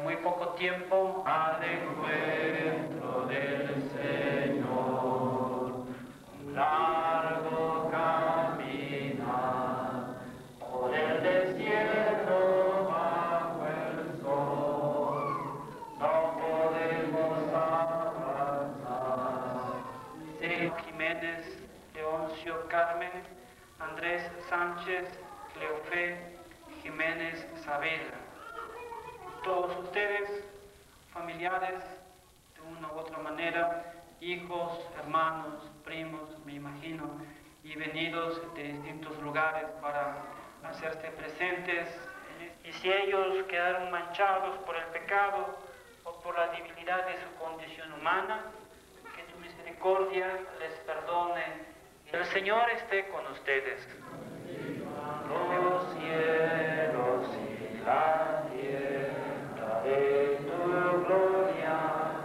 muy poco tiempo al encuentro del Señor. Un largo caminar por el desierto bajo el sol, no podemos avanzar. Sergio Jiménez, Leoncio Carmen, Andrés Sánchez, Cleofé Jiménez Saavedra. Todos ustedes, familiares, de una u otra manera, hijos, hermanos, primos, me imagino, y venidos de distintos lugares para hacerse presentes. Y si ellos quedaron manchados por el pecado o por la debilidad de su condición humana, que tu misericordia les perdone. El Señor esté con ustedes. Los cielos y la tierra de tu gloria,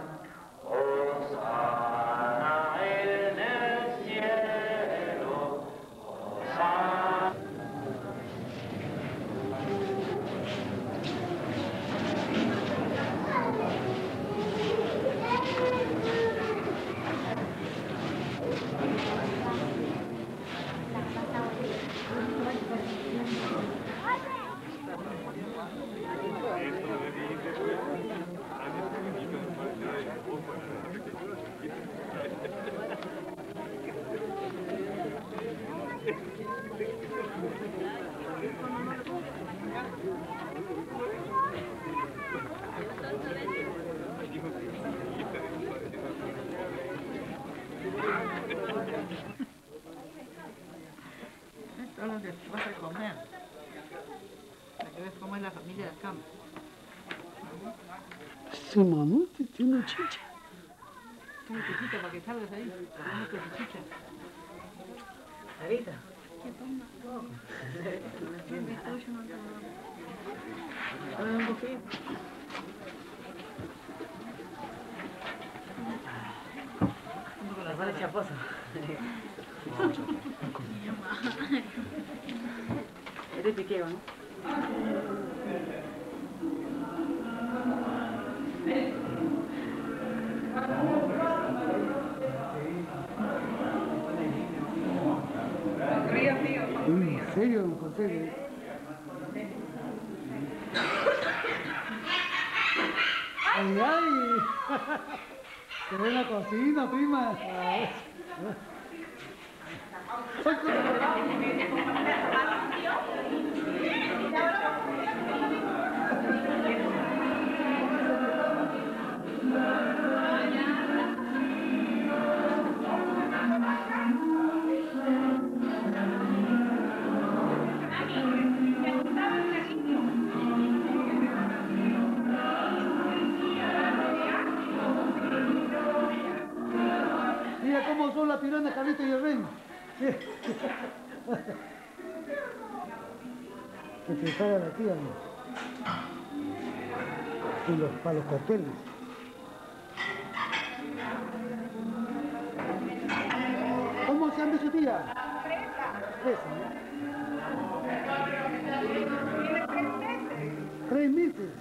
hosana en el cielo, hosana. Esto es lo que vas a comer. Para que veas cómo es la familia del campo. Ese mamute tiene chicha. Tiene chichita para que salgas ahí. Tomando tu chicha. ¿Ahorita? Un poquito. La sal chaposa. Es de piqueo, ¿no? ¿En serio, don José? ¡Ay, ay! Se ve la cocina, prima. Mira cómo son las piranhas, Carlito y el Rey. Se prepara la tía, ¿no? Y para los cócteles. ¿Cómo se llama su tía? Fresa. ¿3 meses? 3 meses.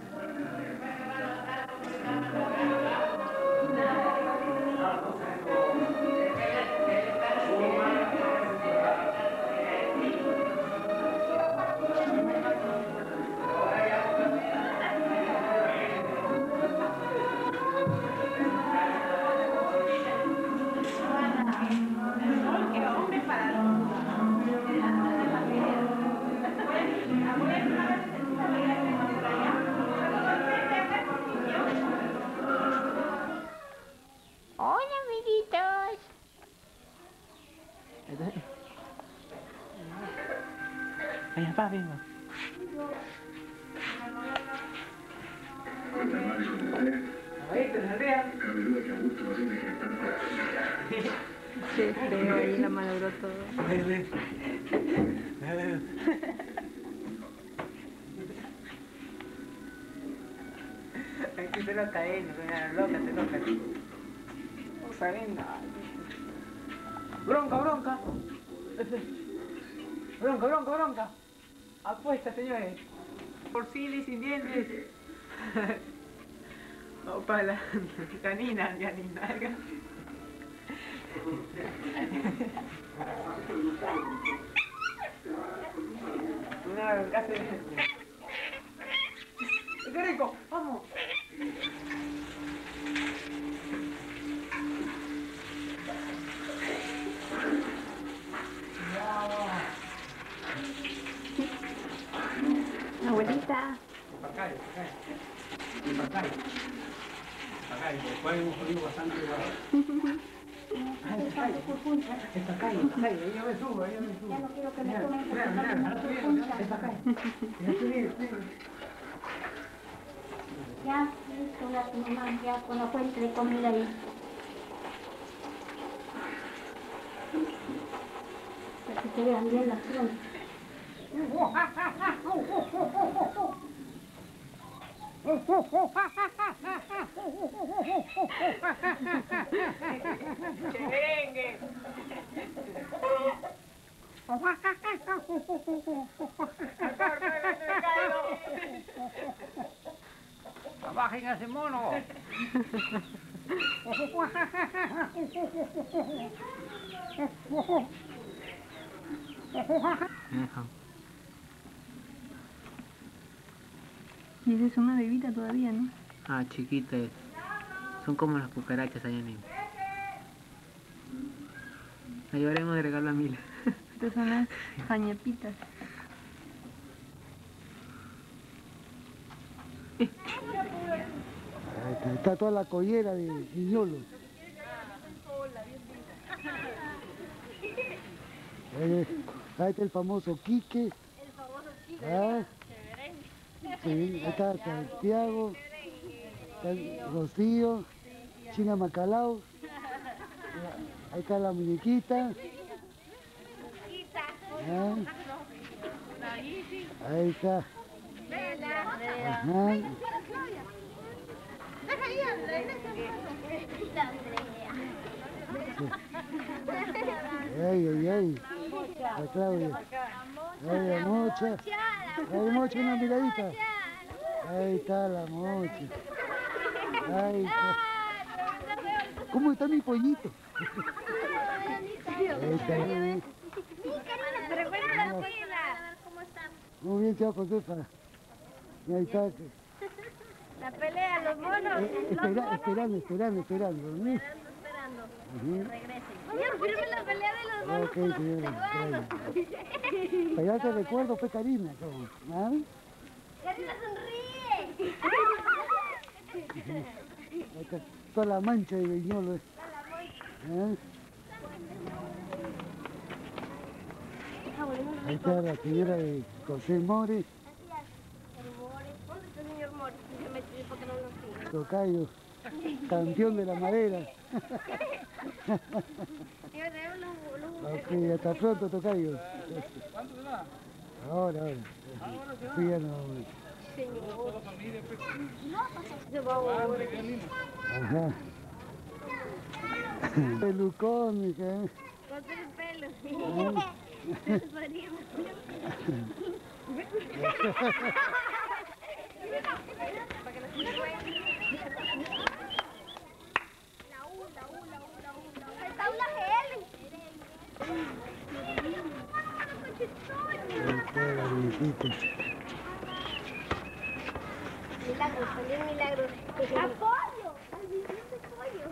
Hola, amiguitos. Venga, pa, venga. Sí, creo, ahí la malogró todo. Aquí se lo cae, no loca, te loca. No saben nada. Bronca, bronca. Bronca, bronca, bronca. Apuesta, señores. Por fin y sin dientes. O para la canina, Janina. No, casi. ¡Qué rico! ¡Vamos! Abuelita. Después hay un jodido bastante igual. Esta calle, yo me subo. Ya no quiero que me tomen Esta calle. Ya, listo, la tu mamá, ya con la fuente de comida ahí. Para que se vean bien las flores. ¡Cherengue! ¡Bajen a ese mono! Y esa es una bebita todavía, ¿no? Ah, chiquita es. Son como las cucarachas allá en. La llevaremos de regalo a Mila. Estas son las jañepitas. Está toda la collera de guiñolos. Ahí está el famoso Quique. ¿Ah? Sí, ahí está Santiago, está Rocío, China Macalao. Ahí está la muñequita. ¿Ah? Ahí está. Ajá. Ay. La Claudia. Ay, la Mocha. Ay, Mocha, una miradita. Ahí está la Mocha. Ahí está. ¿Cómo está mi pollito? Ahí está. Muy bien, chao, Josefa. Ahí está. La pelea, los monos. Esperando. ¿No? Regresen. Firme la pelea de los monos. Ok, señora. Pero ya te recuerdo, fue Karina. ¿Ah? Karina sonríe. Ahí está toda la mancha de viñolo. ¿Ah? Ahí está la señora de José More. ¿Dónde está el señor Mori? Se metió porque no lo sigue. Tocayo, campeón de la madera. Ok, hasta pronto, Tocayo. ¿Cuándo se va? Ahora. Sí, ya no. Ajá. Pelucón, mija. Corté el pelo. Milagros, feliz milagros. ¡Apoyo! ¡Al billete pollo!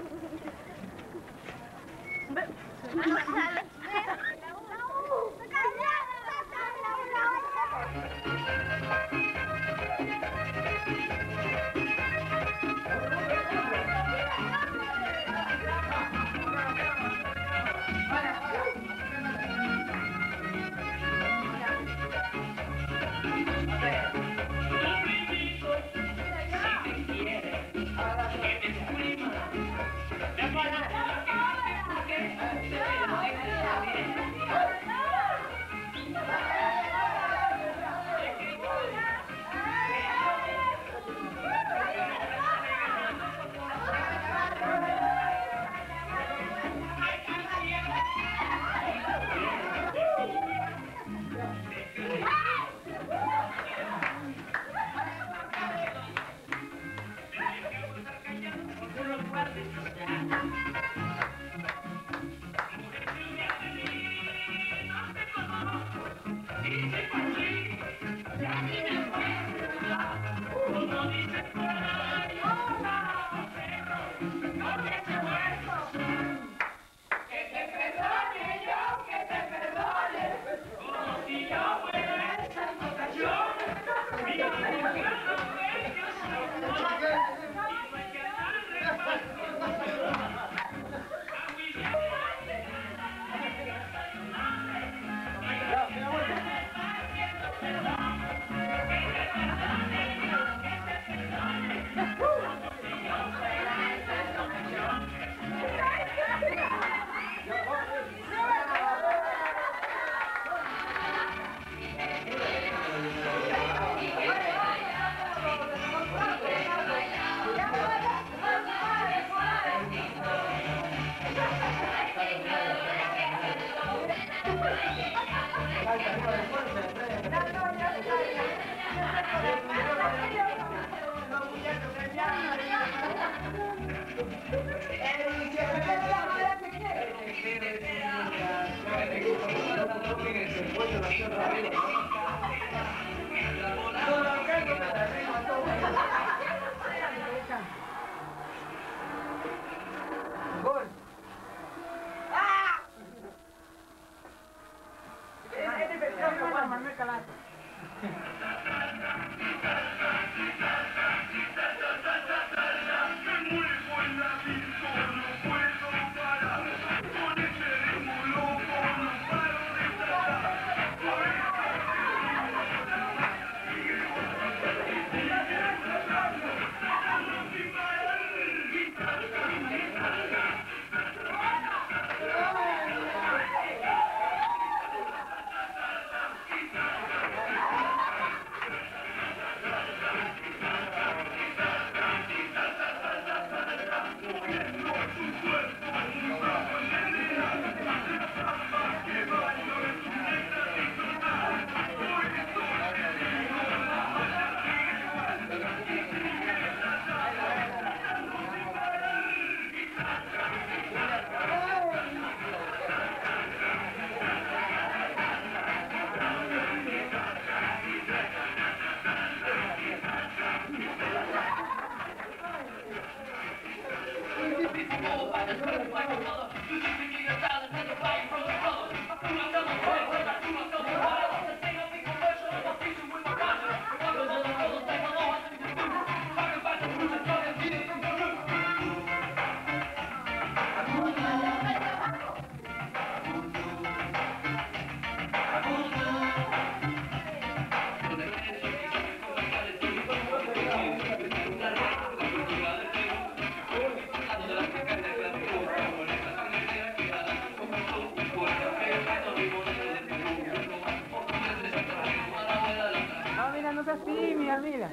Mira.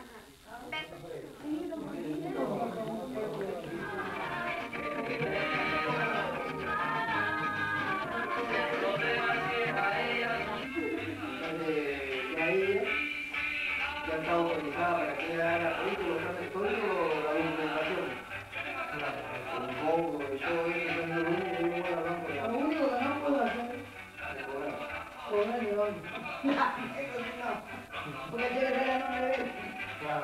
Ya está autorizada para que haga la película, todo la documentación. El cobro y todo eso, es lo único que yo voy a hablar con la... Lo único que no puedo hacer es cobrar de hoy. Eso sí no, porque quiere ver el nombre de él. Claro,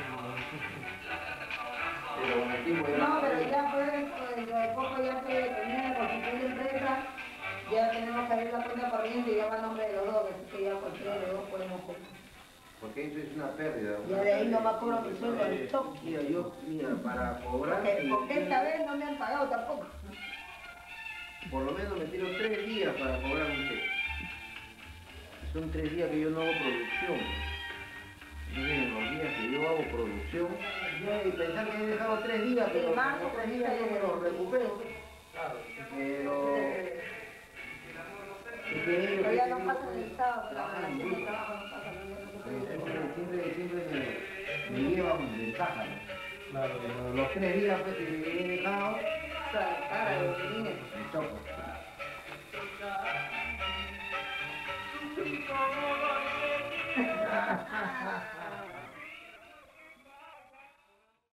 pero con el tiempo ya... No, pero ya pues, de poco ya que tenía la constitución de empresa, ya tenemos que abrir la cuenta corriente y ya va a nombre de los dos, así que ya cualquiera de los dos podemos hacer. Porque eso es una pérdida. Ya de ahí no me cobro mi sueldo al toque. Mira, mira, para cobrar... Porque esta vez no me han pagado tampoco. Por lo menos me tiro 3 días para cobrar un cheque. Son 3 días que yo no hago producción. Miren, los días que yo hago producción, yo pensaba que he dejado 3 días, pero en 3 días yo me los recupero. Claro. Pero ya no pasa el estado, siempre me llevan ventaja, ¿no? Claro. Los 3 días pues, que he dejado, claro, me toco.